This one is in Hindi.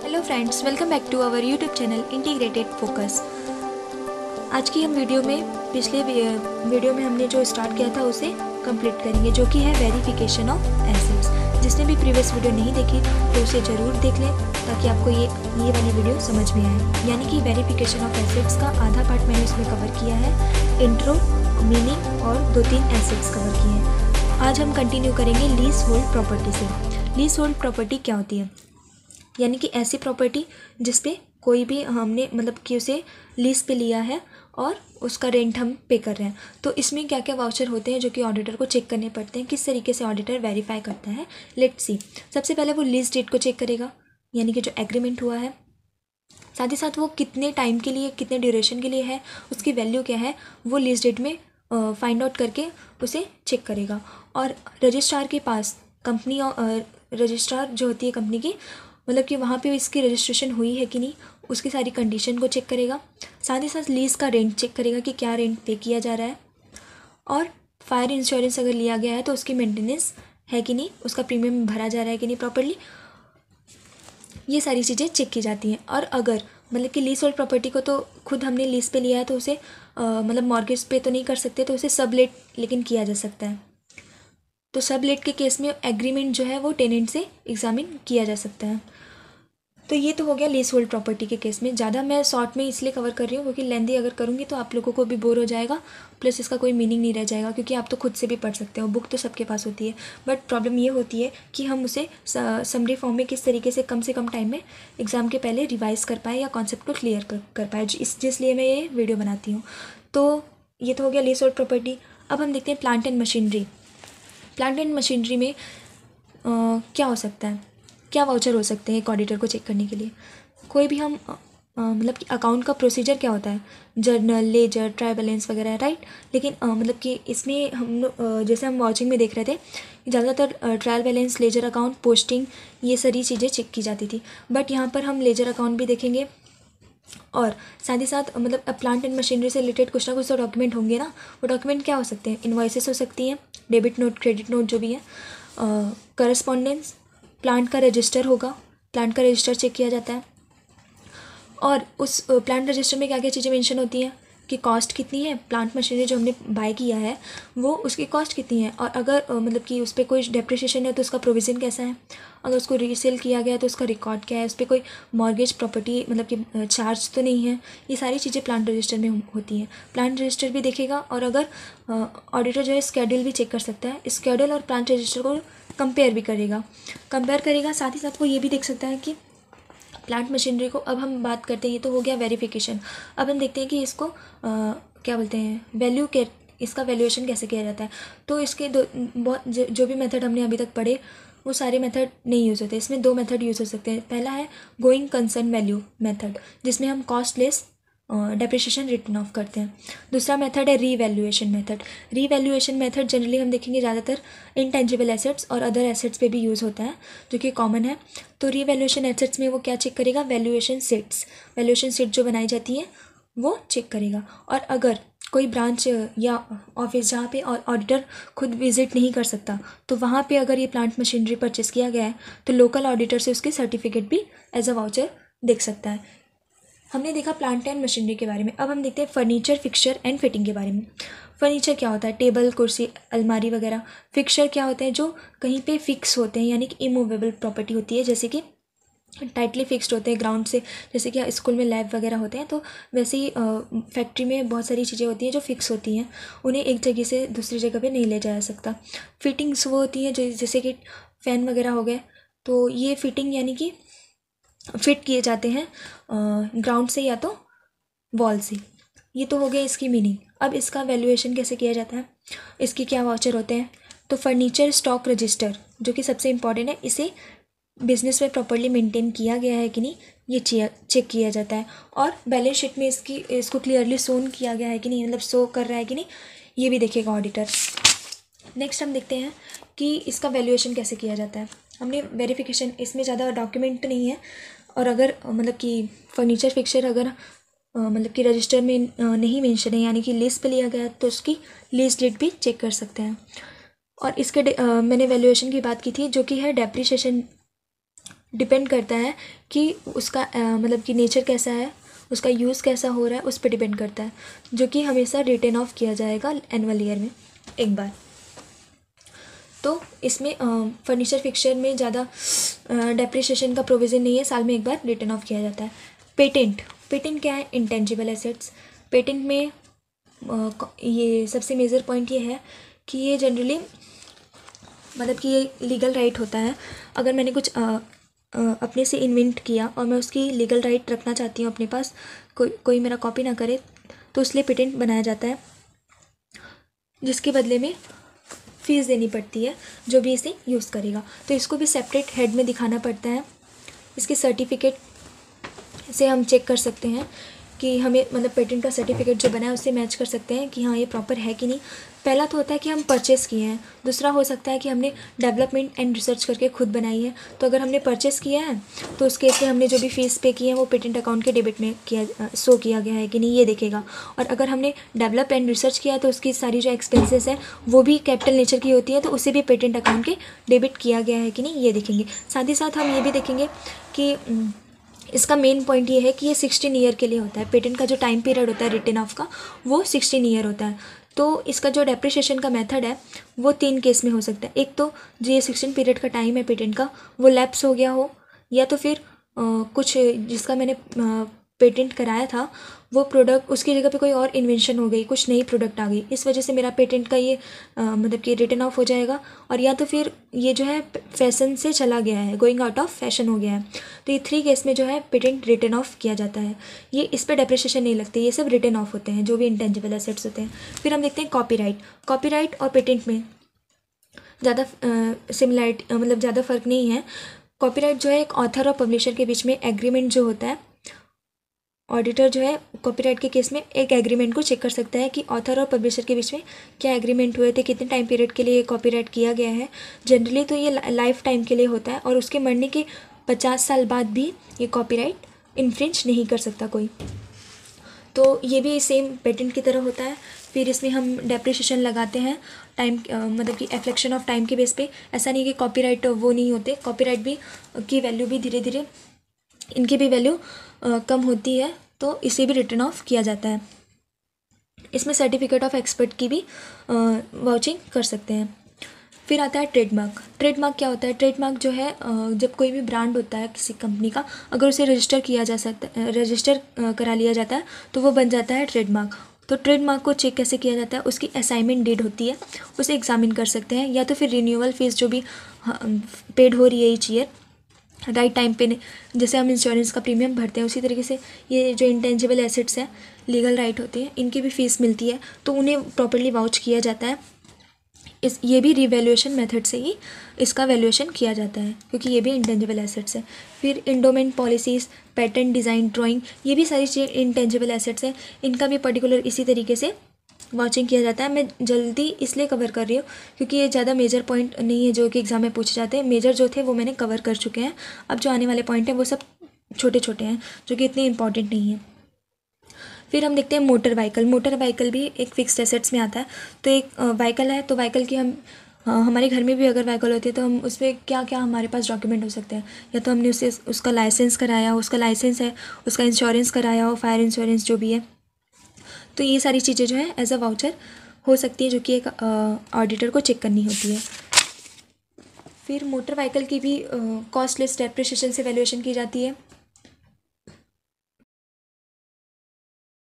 Hello friends, welcome back to our YouTube channel integrated focus. आज की हम वीडियो में पिछले वीडियो में हमने जो स्टार्ट किया था उसे कंप्लीट करेंगे, जो कि है वेरिफिकेशन ऑफ एसेट्स। जिसने भी प्रीवियस वीडियो नहीं देखी तो उसे ज़रूर देख लें ताकि आपको ये वाली वीडियो समझ में आए। यानी कि वेरिफिकेशन ऑफ एसेट्स का आधा पार्ट मैंने उसमें कवर किया है, इंट्रो, मीनिंग और 2-3 एसेट्स कवर किए हैं। आज हम कंटिन्यू करेंगे लीज होल्ड प्रॉपर्टी से। लीज होल्ड प्रॉपर्टी क्या होती है? यानी कि ऐसी प्रॉपर्टी जिस पे कोई भी हमने मतलब कि उसे लीज पे लिया है और उसका रेंट हम पे कर रहे हैं। तो इसमें क्या क्या वाउचर होते हैं जो कि ऑडिटर को चेक करने पड़ते हैं, किस तरीके से ऑडिटर वेरीफाई करता है। Let's see. सबसे पहले वो लीज डेट को चेक करेगा, यानी कि जो एग्रीमेंट हुआ है, साथ ही साथ वो कितने टाइम के लिए, कितने ड्यूरेशन के लिए है, उसकी वैल्यू क्या है, वो लीज डेट में फाइंड आउट करके उसे चेक करेगा। और रजिस्ट्रार के पास कंपनी और रजिस्ट्रार जो होती है कंपनी की, मतलब कि वहाँ पे इसकी रजिस्ट्रेशन हुई है कि नहीं, उसकी सारी कंडीशन को चेक करेगा। साथ ही साथ लीज़ का रेंट चेक करेगा कि क्या रेंट पे किया जा रहा है, और फायर इंश्योरेंस अगर लिया गया है तो उसकी मेंटेनेंस है कि नहीं, उसका प्रीमियम भरा जा रहा है कि नहीं प्रॉपर्ली। ये सारी चीज़ें चेक की जाती हैं। और अगर मतलब कि लीज होल्ड प्रॉपर्टी को तो खुद हमने लीज पे लिया है तो उसे मतलब मॉर्गेज पे तो नहीं कर सकते, तो उसे सबलेट लेकिन किया जा सकता है। तो सबलेट के केस में एग्रीमेंट जो है वो टेनेंट से एग्जामिन किया जा सकता है। तो ये तो हो गया लीज होल्ड प्रॉपर्टी के केस में। ज़्यादा मैं शॉर्ट में इसलिए कवर कर रही हूँ क्योंकि लेंदी अगर करूँगी तो आप लोगों को भी बोर हो जाएगा, प्लस इसका कोई मीनिंग नहीं रह जाएगा, क्योंकि आप तो खुद से भी पढ़ सकते हो, बुक तो सबके पास होती है। बट प्रॉब्लम ये होती है कि हम उसे समरी फॉर्म में किस तरीके से कम टाइम में एग्ज़ाम के पहले रिवाइज कर पाए या कॉन्सेप्ट को क्लियर कर पाए, जिसलिए मैं ये वीडियो बनाती हूँ। तो ये तो हो गया लीज होल्ड प्रॉपर्टी। अब हम देखते हैं plant and machinery. Plant and machinery में क्या हो सकता है, क्या वाउचर हो सकते हैं एक ऑडिटर को चेक करने के लिए। कोई भी हम मतलब कि अकाउंट का प्रोसीजर क्या होता है, जर्नल, लेजर, ट्रायल बैलेंस वगैरह, राइट। लेकिन मतलब कि इसमें हम जैसे हम वाचिंग में देख रहे थे, ज़्यादातर trial balance, ledger account, posting, ये सारी चीज़ें चेक की जाती थी। बट यहाँ पर हम लेजर अकाउंट भी देखेंगे और साथ ही साथ मतलब प्लांट एंड मशीनरी से रिलेटेड कुछ ना कुछ तो डॉक्यूमेंट होंगे ना। वो डॉक्यूमेंट क्या हो सकते हैं? इन्वॉइसेस हो सकती हैं, डेबिट नोट, क्रेडिट नोट, जो भी है, करस्पॉन्डेंस, प्लांट का रजिस्टर होगा, प्लांट का रजिस्टर चेक किया जाता है। और उस प्लांट रजिस्टर में क्या क्या चीज़ें मेंशन होती हैं कि कॉस्ट कितनी है, प्लांट मशीनरी जो हमने बाय किया है वो उसकी कॉस्ट कितनी है, और अगर मतलब कि उस पर कोई डेप्रिसिएशन है तो उसका प्रोविज़न कैसा है, अगर उसको रीसेल किया गया है तो उसका रिकॉर्ड क्या है, उस पर कोई मॉर्गेज प्रॉपर्टी मतलब कि चार्ज तो नहीं है। ये सारी चीज़ें प्लांट रजिस्टर में होती हैं। प्लांट रजिस्टर भी देखेगा, और अगर ऑडिटर जो है स्केड्यूल भी चेक कर सकता है, स्केड्यूल और प्लांट रजिस्टर को कंपेयर भी करेगा। साथ ही साथ वो ये भी देख सकता है कि प्लांट मशीनरी को, अब हम बात करते हैं, ये तो हो गया वेरिफिकेशन। अब हम देखते हैं कि इसको क्या बोलते हैं, वैल्यू के, इसका वैल्यूएशन कैसे किया जाता है। तो इसके बहुत जो भी मेथड हमने अभी तक पढ़े वो सारे मेथड नहीं यूज़ होते। इसमें 2 मेथड यूज़ हो सकते हैं। पहला है गोइंग कंसर्न वैल्यू मेथड, जिसमें हम cost less depreciation written off करते हैं। दूसरा मेथड है revaluation method. Revaluation method generally हम देखेंगे ज़्यादातर इंटेंजिबल एसेट्स और अदर एसेट्स पे भी यूज़ होता है, जो कि कॉमन है। तो रीवैल्यूएशन एसेट्स में वो क्या चेक करेगा? वैल्यूएशन शीट जो बनाई जाती है वो चेक करेगा। और अगर कोई ब्रांच या ऑफिस जहाँ पे ऑडिटर खुद विजिट नहीं कर सकता, तो वहाँ पे अगर ये प्लांट मशीनरी परचेस किया गया है तो लोकल ऑडिटर से उसके सर्टिफिकेट भी एज अ वाउचर देख सकता है। हमने देखा प्लांट एंड मशीनरी के बारे में। अब हम देखते हैं फर्नीचर, फिक्सचर एंड फिटिंग के बारे में। फर्नीचर क्या होता है? टेबल, कुर्सी, अलमारी वगैरह। फिक्सचर क्या होते हैं? जो कहीं पे फिक्स होते हैं, यानी कि इमूवेबल प्रॉपर्टी होती है, जैसे कि टाइटली फिक्स्ड होते हैं ग्राउंड से, जैसे कि स्कूल में लैब वगैरह होते हैं, तो वैसे ही फैक्ट्री में बहुत सारी चीज़ें होती हैं जो फिक्स होती हैं, उन्हें एक जगह से दूसरी जगह पे नहीं ले जाया सकता। फिटिंग्स वो होती हैं जैसे कि फ़ैन वगैरह हो गए, तो ये फिटिंग यानी कि फिट किए जाते हैं ग्राउंड से या तो वॉल से। ये तो हो गया इसकी मीनिंग। अब इसका वैल्यूएशन कैसे किया जाता है, इसके क्या वाउचर होते हैं? तो फर्नीचर स्टॉक रजिस्टर, जो कि सबसे इम्पॉर्टेंट है, इसे बिजनेस में प्रॉपर्ली मेंटेन किया गया है कि नहीं, ये चेक किया जाता है। और बैलेंस शीट में इसको क्लियरली शोन किया गया है कि नहीं, मतलब शो कर रहा है कि नहीं, ये भी देखेगा ऑडिटर। नेक्स्ट हम देखते हैं कि इसका वैल्यूएशन कैसे किया जाता है। हमने वेरिफिकेशन, इसमें ज़्यादा डॉक्यूमेंट तो नहीं है, और अगर मतलब कि फर्नीचर फिक्सचर अगर मतलब कि रजिस्टर में नहीं मेंशन है, यानी कि लीज पे लिया गया, तो उसकी लीज डेट भी चेक कर सकते हैं। और इसके मैंने वैल्यूएशन की बात की थी, जो कि है डेप्रिसिएशन डिपेंड करता है कि उसका मतलब कि नेचर कैसा है, उसका यूज़ कैसा हो रहा है, उस पर डिपेंड करता है, जो कि हमेशा रिटर्न ऑफ किया जाएगा एनुअल ईयर में एक बार। तो इसमें फर्नीचर फिक्सचर में ज़्यादा डेप्रिसिएशन का प्रोविज़न नहीं है, साल में एक बार रिटर्न ऑफ किया जाता है। पेटेंट, पेटेंट क्या है? Intangible assets. पेटेंट में ये सबसे मेजर पॉइंट ये है कि ये जनरली मतलब कि ये लीगल राइट होता है। अगर मैंने कुछ अपने से इन्वेंट किया और मैं उसकी लीगल राइट रखना चाहती हूँ अपने पास, कोई मेरा कॉपी ना करे, तो इसलिए पेटेंट बनाया जाता है, जिसके बदले में फ़ीस देनी पड़ती है जो भी इसे यूज़ करेगा। तो इसको भी सेपरेट हेड में दिखाना पड़ता है। इसके सर्टिफिकेट से हम चेक कर सकते हैं कि हमें मतलब पेटेंट का सर्टिफिकेट जो बना है उससे मैच कर सकते हैं कि हाँ ये प्रॉपर है कि नहीं। पहला तो होता है कि हम परचेज़ किए हैं, दूसरा हो सकता है कि हमने डेवलपमेंट एंड रिसर्च करके खुद बनाई है। तो अगर हमने परचेज़ किया है तो उस केस में हमने जो भी फ़ीस पे की है वो पेटेंट अकाउंट के डेबिट में शो किया गया है कि नहीं, ये देखेगा। और अगर हमने डेवलप एंड रिसर्च किया तो उसकी सारी जो एक्सपेंसेस है वो भी कैपिटल नेचर की होती है, तो उसे भी पेटेंट अकाउंट के डेबिट किया गया है कि नहीं, ये देखेंगे। साथ ही साथ हम ये भी देखेंगे कि इसका मेन पॉइंट ये है कि ये 16 ईयर के लिए होता है। पेटेंट का जो टाइम पीरियड होता है रिटर्न ऑफ का वो 16 ईयर होता है। तो इसका जो डेप्रिसिएशन का मेथड है वो 3 केस में हो सकता है। एक तो जो ये 16 पीरियड का टाइम है पेटेंट का वो लैप्स हो गया हो, या तो फिर कुछ जिसका मैंने पेटेंट कराया था वो प्रोडक्ट उसकी जगह पे कोई और इन्वेंशन हो गई, कुछ नई प्रोडक्ट आ गई, इस वजह से मेरा पेटेंट का ये मतलब कि रिटर्न ऑफ हो जाएगा। और या तो फिर ये जो है फैशन से चला गया है, गोइंग आउट ऑफ फैशन हो गया है। तो ये 3 केस में जो है पेटेंट रिटर्न ऑफ किया जाता है। ये इस पर डेप्रिसिएशन नहीं लगती, ये सब रिटर्न ऑफ होते हैं जो भी इंटेंजिबल एसेट्स होते हैं। फिर हम देखते हैं कॉपीराइट। कॉपीराइट और पेटेंट में ज़्यादा सिमिलैरिटी मतलब ज़्यादा फ़र्क नहीं है। कॉपीराइट जो है एक ऑथर और पब्लिशर के बीच में एग्रीमेंट जो होता है, ऑडिटर जो है कॉपीराइट के केस में एक एग्रीमेंट को चेक कर सकता है कि ऑथर और पब्लिशर के बीच में क्या एग्रीमेंट हुए थे, कितने टाइम पीरियड के लिए कॉपीराइट किया गया है। जनरली तो ये लाइफ टाइम के लिए होता है और उसके मरने के 50 साल बाद भी ये कॉपीराइट इन्फ्रिंज नहीं कर सकता कोई। तो ये भी सेम पेटेंट की तरह होता है। फिर इसमें हम डेप्रिसिएशन लगाते हैं टाइम मतलब कि एफ्लेक्शन ऑफ टाइम के बेस पे। ऐसा नहीं कि कॉपीराइट वो नहीं होते, कॉपीराइट भी की वैल्यू भी धीरे धीरे इनकी भी वैल्यू कम होती है, तो इसे भी रिटर्न ऑफ किया जाता है। इसमें सर्टिफिकेट ऑफ एक्सपर्ट की भी वाउचिंग कर सकते हैं। फिर आता है ट्रेडमार्क। ट्रेडमार्क क्या होता है? ट्रेडमार्क जो है जब कोई भी ब्रांड होता है किसी कंपनी का, अगर उसे रजिस्टर किया जा सकता है, रजिस्टर करा लिया जाता है तो वो बन जाता है ट्रेडमार्क। तो ट्रेडमार्क को चेक कैसे किया जाता है? उसकी असाइनमेंट डेट होती है, उसे एग्जामिन कर सकते हैं, या तो फिर रिन्यूअल फीस जो भी पेड हो रही है ईच ईयर राइट टाइम पे, जैसे हम इंश्योरेंस का प्रीमियम भरते हैं उसी तरीके से ये जो इंटेंजिबल एसेट्स हैं, लीगल राइट होते हैं, इनकी भी फीस मिलती है, तो उन्हें प्रॉपर्ली वाउच किया जाता है। ये भी रिवैल्यूएशन मेथड से ही इसका वैल्यूएशन किया जाता है, क्योंकि ये भी इंटेंजिबल एसेट्स है। फिर endowment policies, pattern, design, drawing, ये भी सारी चीज़ें इंटेंजिबल एसेट्स हैं, इनका भी पर्टिकुलर इसी तरीके से वाचिंग किया जाता है। मैं जल्दी इसलिए कवर कर रही हूँ क्योंकि ये ज़्यादा मेजर पॉइंट नहीं है जो कि एग्ज़ाम में पूछे जाते हैं। मेजर जो थे वो मैंने कवर कर चुके हैं, अब जो आने वाले पॉइंट हैं वो सब छोटे छोटे हैं जो कि इतने इंपॉर्टेंट नहीं है। फिर हम देखते हैं मोटर व्हीकल। मोटर व्हीकल भी एक फिक्स्ड एसेट्स में आता है। तो एक व्हीकल है, तो व्हीकल की हम हमारे घर में भी अगर व्हीकल होती है तो हम उस पर क्या क्या हमारे पास डॉक्यूमेंट हो सकते हैं, या तो हमने उसका लाइसेंस कराया हो, उसका लाइसेंस है, उसका इंश्योरेंस कराया हो, फायर इंश्योरेंस जो भी है, तो ये सारी चीज़ें जो है एज अ वाउचर हो सकती है जो कि एक ऑडिटर को चेक करनी होती है। फिर मोटर व्हीकल की भी कॉस्ट लिस्ट डेप्रिसिएशन से वैल्यूएशन की जाती है।